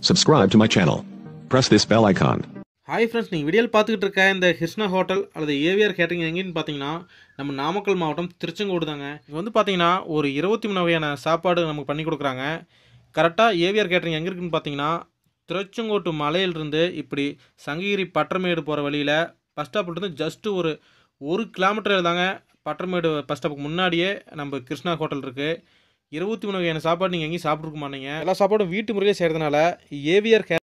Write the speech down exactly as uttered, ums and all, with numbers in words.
Subscribe to my channel. Press this bell icon. Hi friends, நீங்கள் வீடியோவில் பார்த்துக்கிட்டு இருக்க இந்த கிருஷ்ணா ஹோட்டல் அல்லது ஏவிஆர் கேட்டரிங் எங்கேன்னு பார்த்தீங்கன்னா நம்ம நாமக்கல் மாவட்டம் திருச்செங்கோடு தாங்க. இங்கே வந்து பார்த்தீங்கன்னா ஒரு இருபத்தி மூணு வகையான சாப்பாடு நமக்கு பண்ணி கொடுக்குறாங்க. கரெக்டாக ஏவிஆர் கேட்டரிங் எங்கே இருக்குதுன்னு பார்த்தீங்கன்னா திருச்செங்கோட்டு மலையிலிருந்து இப்படி சங்ககிரி பட்டர்மேடு போகிற வழியில் பஸ் ஸ்டாப்லேருந்து ஜஸ்ட்டு ஒரு ஒரு கிலோமீட்டர் தாங்க. பட்டர்மேடு பஸ் ஸ்டாப்புக்கு முன்னாடியே நம்ம கிருஷ்ணா ஹோட்டல் இருக்குது. இருபத்தி மூணு வகையான சாப்பாடு நீங்கள் எங்கேயும் சாப்பிட்ருக்க மாட்டீங்க. எல்லா சாப்பாடும் வீட்டு முறையிலே செய்கிறதுனால ஏவிஆர் கே